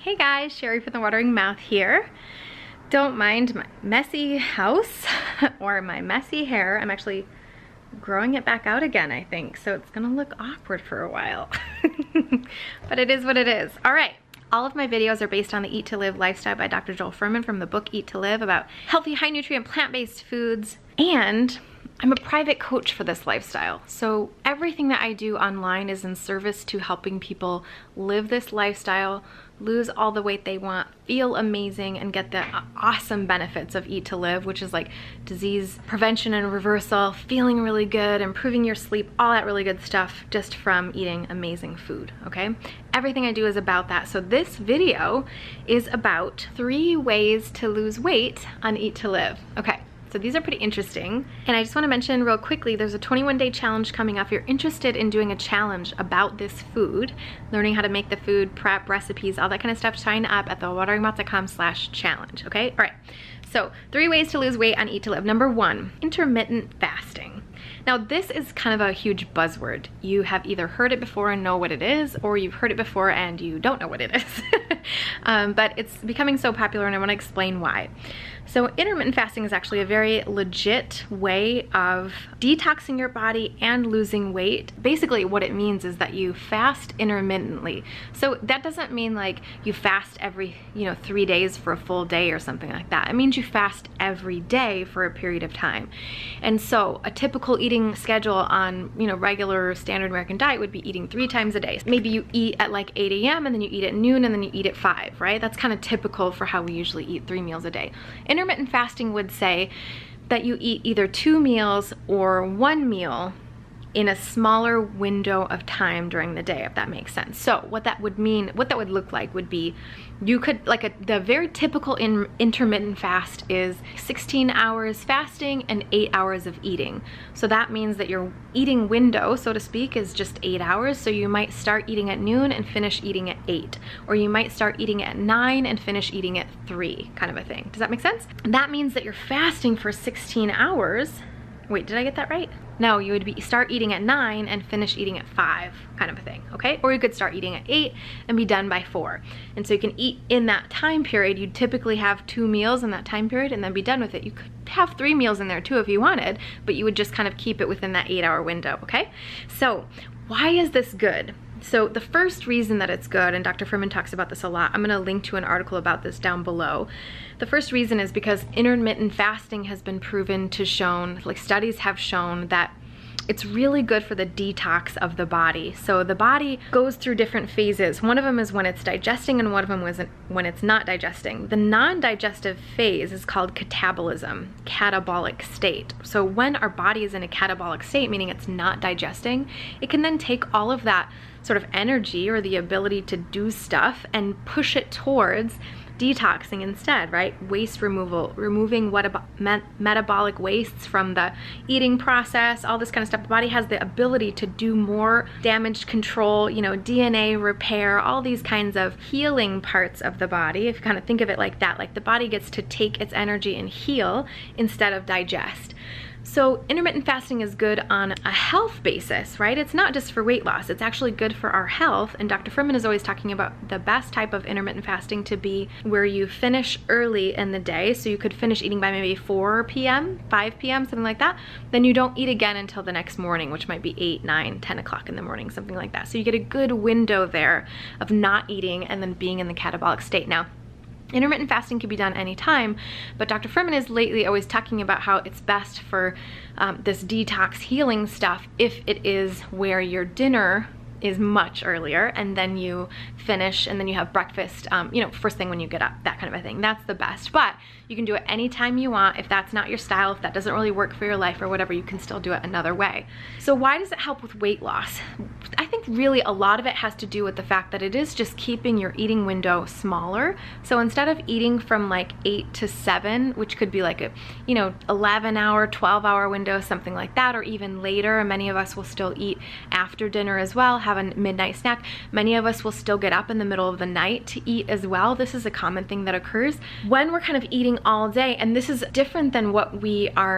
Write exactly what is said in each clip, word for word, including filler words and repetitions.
Hey guys, Sherry from The Watering Mouth here. Don't mind my messy house or my messy hair. I'm actually growing it back out again, I think, so it's gonna look awkward for a while. But it is what it is. All right, all of my videos are based on the Eat to Live lifestyle by Doctor Joel Fuhrman from the book Eat to Live, about healthy, high nutrient, plant-based foods. And I'm a private coach for this lifestyle. So everything that I do online is in service to helping people live this lifestyle, lose all the weight they want, feel amazing, and get the awesome benefits of Eat to Live, which is like disease prevention and reversal, feeling really good, improving your sleep, all that really good stuff just from eating amazing food, okay? Everything I do is about that. So this video is about three ways to lose weight on Eat to Live. Okay. So these are pretty interesting. And I just want to mention real quickly, there's a twenty-one day challenge coming up. If you're interested in doing a challenge about this food, learning how to make the food, prep, recipes, all that kind of stuff, sign up at the watering mouth dot com slash challenge, okay? All right, so three ways to lose weight on Eat to Live. Number one, intermittent fasting. Now this is kind of a huge buzzword. You have either heard it before and know what it is, or you've heard it before and you don't know what it is. um, but it's becoming so popular and I want to explain why. So intermittent fasting is actually a very legit way of detoxing your body and losing weight. Basically what it means is that you fast intermittently. So that doesn't mean like you fast every, you know, three days for a full day or something like that. It means you fast every day for a period of time. And so a typical eating schedule on, you know, regular standard American diet would be eating three times a day. Maybe you eat at like eight A M and then you eat at noon and then you eat at five, right? That's kind of typical for how we usually eat three meals a day. Intermittent fasting would say that you eat either two meals or one meal in a smaller window of time during the day, if that makes sense. So what that would mean, what that would look like would be, you could, like a, the very typical in, intermittent fast is sixteen hours fasting and eight hours of eating. So that means that your eating window, so to speak, is just eight hours. So you might start eating at noon and finish eating at eight. Or you might start eating at nine and finish eating at three, kind of a thing. Does that make sense? That means that you're fasting for sixteen hours. Wait, did I get that right? No, you would be start eating at nine and finish eating at five, kind of a thing, okay? Or you could start eating at eight and be done by four. And so you can eat in that time period. You'd typically have two meals in that time period and then be done with it. You could have three meals in there too if you wanted, but you would just kind of keep it within that eight hour window, okay? So why is this good? So the first reason that it's good, and Doctor Fuhrman talks about this a lot, I'm gonna link to an article about this down below. The first reason is because intermittent fasting has been proven to shown, like studies have shown that it's really good for the detox of the body. So the body goes through different phases. One of them is when it's digesting and one of them is when it's not digesting. The non-digestive phase is called catabolism, catabolic state. So when our body is in a catabolic state, meaning it's not digesting, it can then take all of that sort of energy or the ability to do stuff and push it towards detoxing instead, right? Waste removal, removing what met metabolic wastes from the eating process, all this kind of stuff. The body has the ability to do more damage control, you know, D N A repair, all these kinds of healing parts of the body. If you kind of think of it like that, like the body gets to take its energy and heal instead of digest. So intermittent fasting is good on a health basis, right? It's not just for weight loss, it's actually good for our health. And Doctor Fuhrman is always talking about the best type of intermittent fasting to be where you finish early in the day. So you could finish eating by maybe four P M, five P M, something like that. Then you don't eat again until the next morning, which might be eight, nine, ten o'clock in the morning, something like that. So you get a good window there of not eating and then being in the catabolic state. Now, intermittent fasting can be done anytime, but Doctor Fuhrman is lately always talking about how it's best for um, this detox healing stuff if it is where your dinner is much earlier and then you finish and then you have breakfast, um, you know, first thing when you get up, that kind of a thing. That's the best, but you can do it anytime you want. If that's not your style, if that doesn't really work for your life or whatever, you can still do it another way. So why does it help with weight loss? I think really a lot of it has to do with the fact that it is just keeping your eating window smaller. So instead of eating from like eight to seven, which could be like a, you know, eleven hour, twelve hour window, something like that, or even later, many of us will still eat after dinner as well, have a midnight snack. Many of us will still get up in the middle of the night to eat as well. This is a common thing that occurs when we're kind of eating all day, and this is different than what we are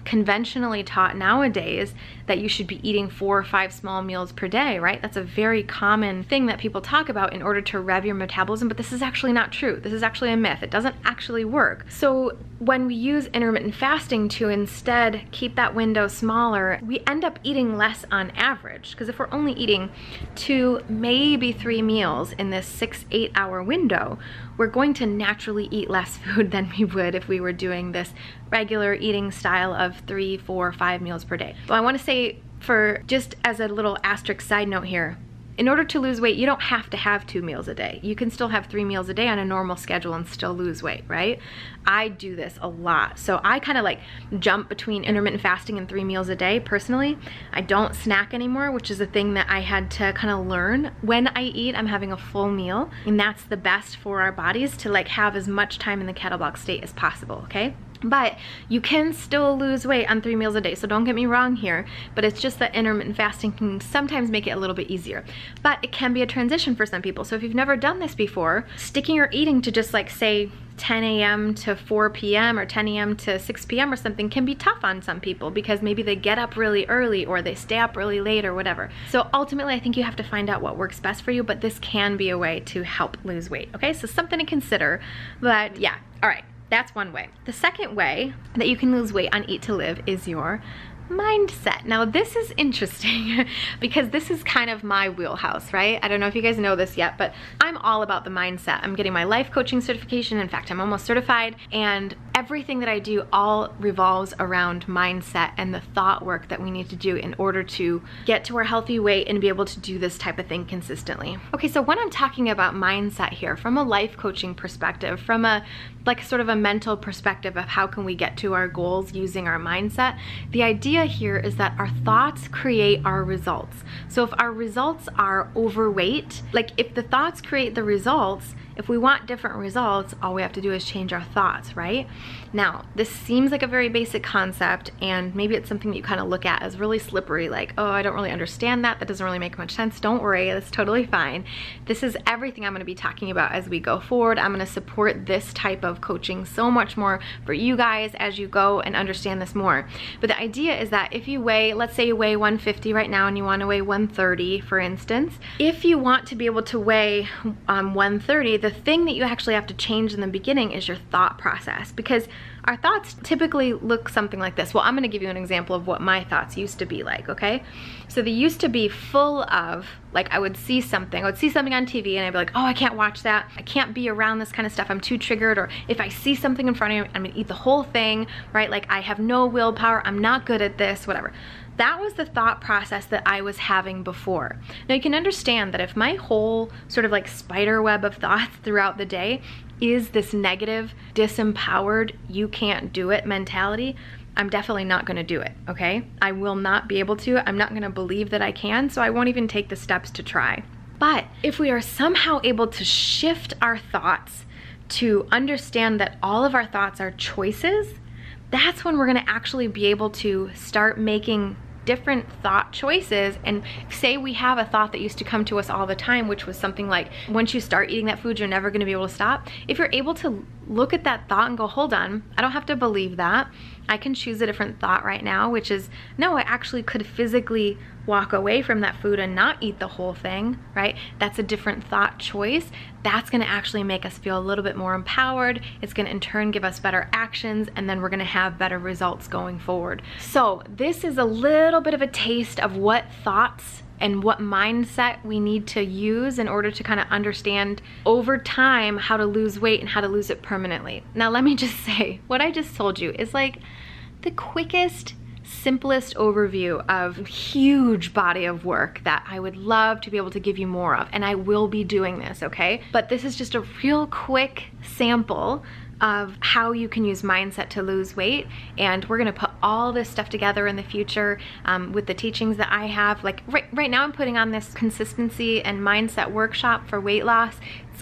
conventionally taught nowadays that you should be eating four or five small meals per day, right? That's a very common thing that people talk about in order to rev your metabolism, but this is actually not true. This is actually a myth. It doesn't actually work. So when we use intermittent fasting to instead keep that window smaller, we end up eating less on average, because if we're only eating two, maybe three meals in this six, eight hour window, we're going to naturally eat less food than we would if we were doing this regular eating style of three, four, five meals per day. So I want to say, for just as a little asterisk side note here, in order to lose weight, you don't have to have two meals a day. You can still have three meals a day on a normal schedule and still lose weight, right? I do this a lot. So I kind of like jump between intermittent fasting and three meals a day personally. I don't snack anymore, which is a thing that I had to kind of learn. When I eat, I'm having a full meal, and that's the best for our bodies, to like have as much time in the catabolic state as possible, okay? But you can still lose weight on three meals a day, so don't get me wrong here, but it's just that intermittent fasting can sometimes make it a little bit easier. But it can be a transition for some people. So if you've never done this before, sticking your eating to just like say ten A M to four P M or ten A M to six P M or something can be tough on some people, because maybe they get up really early or they stay up really late or whatever. So ultimately, I think you have to find out what works best for you, but this can be a way to help lose weight, okay? So something to consider, but yeah, all right. That's one way. The second way that you can lose weight on Eat to Live is your mindset. Now this is interesting because this is kind of my wheelhouse, right? I don't know if you guys know this yet, but I'm all about the mindset. I'm getting my life coaching certification. In fact, I'm almost certified, and everything that I do all revolves around mindset and the thought work that we need to do in order to get to our healthy weight and be able to do this type of thing consistently. Okay, so when I'm talking about mindset here, from a life coaching perspective, from a like sort of a mental perspective of how can we get to our goals using our mindset, the idea here is that our thoughts create our results. So if our results are overweight, like if the thoughts create the results, if we want different results, all we have to do is change our thoughts, right? Now, this seems like a very basic concept, and maybe it's something that you kind of look at as really slippery, like, oh, I don't really understand that. That doesn't really make much sense. Don't worry, that's totally fine. This is everything I'm going to be talking about as we go forward. I'm going to support this type of coaching so much more for you guys as you go and understand this more. But the idea is that if you weigh, let's say you weigh one fifty right now and you want to weigh one thirty, for instance, if you want to be able to weigh um, one thirty, the thing that you actually have to change in the beginning is your thought process, because our thoughts typically look something like this. Well, I'm gonna give you an example of what my thoughts used to be like, okay? So they used to be full of, like, I would see something, I would see something on T V and I'd be like, oh, I can't watch that. I can't be around this kind of stuff. I'm too triggered. Or if I see something in front of me, I'm gonna eat the whole thing, right? Like, I have no willpower. I'm not good at this, whatever. That was the thought process that I was having before. Now you can understand that if my whole sort of like spider web of thoughts throughout the day is this negative, disempowered, you can't do it mentality, I'm definitely not gonna do it, okay? I will not be able to. I'm not gonna believe that I can, so I won't even take the steps to try. But if we are somehow able to shift our thoughts to understand that all of our thoughts are choices, that's when we're gonna actually be able to start making different thought choices. And say we have a thought that used to come to us all the time, which was something like, once you start eating that food, you're never going to be able to stop. If you're able to look at that thought and go, hold on, I don't have to believe that. I can choose a different thought right now, which is, no, I actually could physically walk away from that food and not eat the whole thing, right? That's a different thought choice. That's gonna actually make us feel a little bit more empowered. It's gonna in turn give us better actions, and then we're gonna have better results going forward. So this is a little bit of a taste of what thoughts and what mindset we need to use in order to kind of understand over time how to lose weight and how to lose it permanently. Now let me just say, what I just told you is like the quickest, simplest overview of a huge body of work that I would love to be able to give you more of, and I will be doing this, okay? But this is just a real quick sample of how you can use mindset to lose weight, and we're gonna put all this stuff together in the future um, with the teachings that I have. Like right, right now I'm putting on this consistency and mindset workshop for weight loss. It's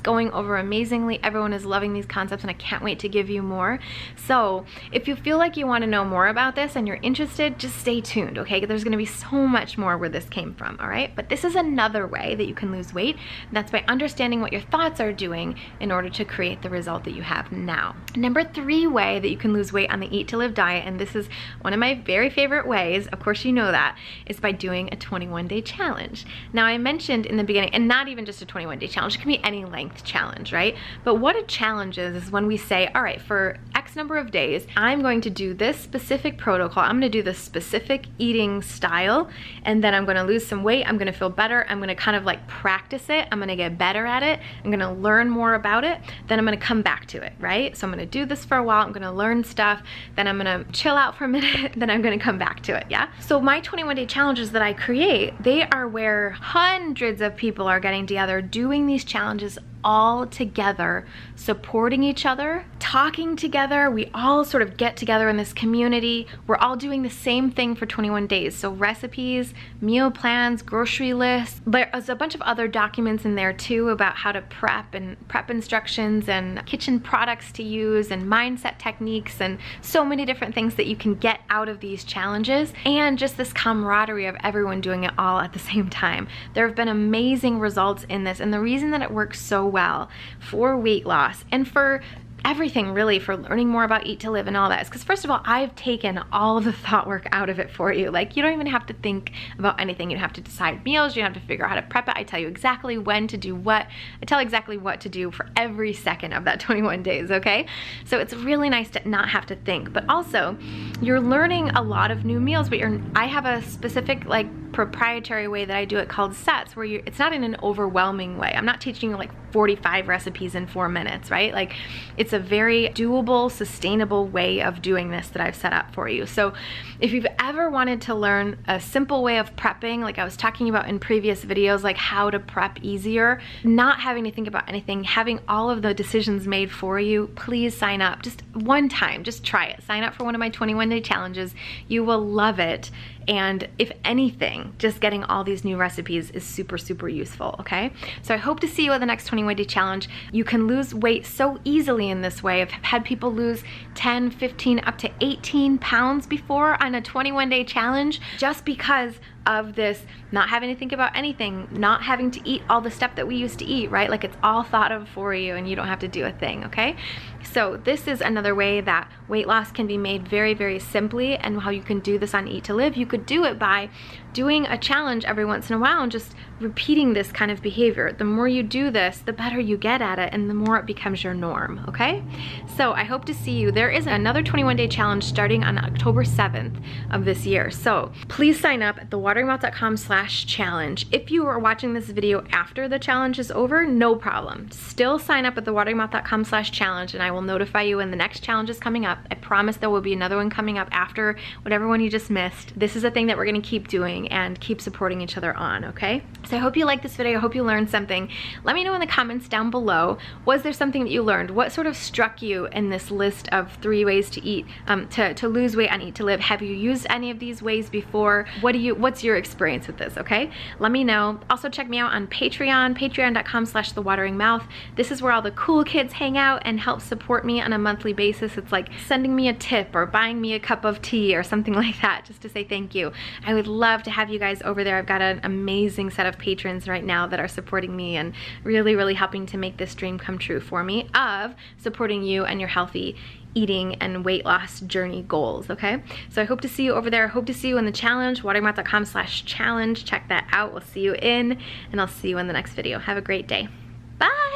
going over amazingly. Everyone is loving these concepts and I can't wait to give you more. So if you feel like you want to know more about this and you're interested, just stay tuned, okay? There's going to be so much more where this came from, all right? But this is another way that you can lose weight, and that's by understanding what your thoughts are doing in order to create the result that you have now. Number three way that you can lose weight on the Eat to Live diet, and this is one of my very favorite ways, of course you know that, is by doing a twenty-one day challenge. Now I mentioned in the beginning, and not even just a twenty-one day challenge, it can be any length challenge, right? But what a challenge is, is when we say, all right, for X number of days, I'm going to do this specific protocol, I'm gonna do this specific eating style, and then I'm gonna lose some weight, I'm gonna feel better, I'm gonna kind of like practice it, I'm gonna get better at it, I'm gonna learn more about it, then I'm gonna come back to it, right? So I'm gonna do this for a while, I'm gonna learn stuff, then I'm gonna chill out for a minute, then I'm gonna come back to it, yeah? So my twenty-one day challenges that I create, they are where hundreds of people are getting together, doing these challenges all together, supporting each other, talking together. We all sort of get together in this community. We're all doing the same thing for twenty-one days. So recipes, meal plans, grocery lists. There's a bunch of other documents in there too about how to prep and prep instructions and kitchen products to use and mindset techniques and so many different things that you can get out of these challenges, and just this camaraderie of everyone doing it all at the same time. There have been amazing results in this, and the reason that it works so well for weight loss and for everything really, for learning more about Eat to Live and all that, is because first of all, I've taken all of the thought work out of it for you. Like, you don't even have to think about anything. You don't have to decide meals, you don't have to figure out how to prep it. I tell you exactly when to do what. I tell exactly what to do for every second of that twenty-one days, okay? So it's really nice to not have to think, but also you're learning a lot of new meals, but you're, I have a specific like proprietary way that I do it called sets, where you it's not in an overwhelming way. I'm not teaching you like forty-five recipes in four minutes, right? Like, it's a very doable, sustainable way of doing this that I've set up for you. So if you've ever wanted to learn a simple way of prepping, like I was talking about in previous videos, like how to prep easier, not having to think about anything, having all of the decisions made for you, please sign up. Just one time, just try it. Sign up for one of my twenty-one day challenges. You will love it. And if anything, just getting all these new recipes is super, super useful, okay? So I hope to see you at the next twenty-one day challenge. You can lose weight so easily in this way. I've had people lose ten, fifteen, up to eighteen pounds before on a twenty-one day challenge, just because of this not having to think about anything, not having to eat all the stuff that we used to eat, right? Like, it's all thought of for you and you don't have to do a thing, okay? So this is another way that weight loss can be made very, very simply, and how you can do this on Eat to Live. You could do it by doing a challenge every once in a while and just repeating this kind of behavior. The more you do this, the better you get at it and the more it becomes your norm, okay? So I hope to see you. There is another twenty-one day challenge starting on October seventh of this year. So please sign up at thewateringmouth dot com slash challenge. If you are watching this video after the challenge is over, no problem. Still sign up at thewateringmouth dot com slash challenge and I will notify you when the next challenge is coming up. I promise there will be another one coming up after whatever one you just missed. This is a thing that we're gonna keep doing and keep supporting each other on, okay? So I hope you liked this video. I hope you learned something. Let me know in the comments down below, was there something that you learned? What sort of struck you in this list of three ways to eat, um, to, to lose weight on Eat to Live? Have you used any of these ways before? What do you, what's your experience with this, okay? Let me know. Also check me out on Patreon, patreon dot com slash thewateringmouth. This is where all the cool kids hang out and help support me on a monthly basis. It's like sending me a tip or buying me a cup of tea or something like that, just to say thank you. I would love to have you guys over there. I've got an amazing set of patrons right now that are supporting me and really, really helping to make this dream come true for me of supporting you and your healthy eating and weight loss journey goals, okay? So I hope to see you over there. I hope to see you in the challenge, wateringmouth dot com slash challenge. Check that out. We'll see you in, and I'll see you in the next video. Have a great day. Bye!